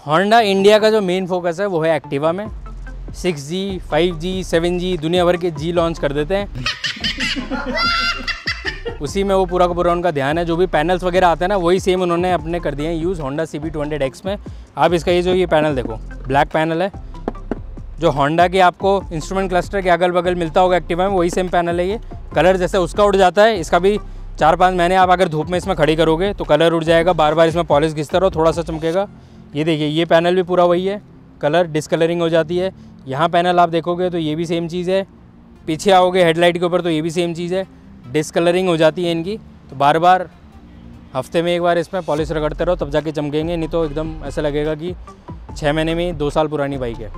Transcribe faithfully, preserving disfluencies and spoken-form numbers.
Honda India का जो main focus है वो है एक्टिवा में। Six G, five G, seven G दुनिया भर के जी लॉन्च कर देते हैं। उसी में वो पूरा का पूरा उनका ध्यान है। जो भी पैनल्स वगैरह आते हैं ना वही सेम उन्होंने अपने कर दिए हैं use Honda C B two hundred X में। आप इसका ये जो ये पैनल देखो, ब्लैक पैनल है। जो होंडा के आपको इंस्ट्रूमेंट क्लस्टर के अगल बगल मिलता होगा एक्टिवा में वही सेम पैनल है ये। कलर जैसे उसका उड़ जाता है इसका भी चार पाँच महीने आप अगर धूप में इसमें खड़ी करोगे तो कलर उड़ जाएगा। बार बार इसमें पॉलिश घिसता रहो थोड़ा सा चमकेगा। ये देखिए ये पैनल भी पूरा वही है, कलर डिस्कलरिंग हो जाती है। यहाँ पैनल आप देखोगे तो ये भी सेम चीज़ है। पीछे आओगे हेडलाइट के ऊपर तो ये भी सेम चीज़ है, डिस्कलरिंग हो जाती है इनकी। तो बार बार हफ्ते में एक बार इसमें पॉलिश रगड़ते रहो तब जाके चमकेंगे, नहीं तो एकदम ऐसा लगेगा कि छः महीने में दो साल पुरानी बाइक है।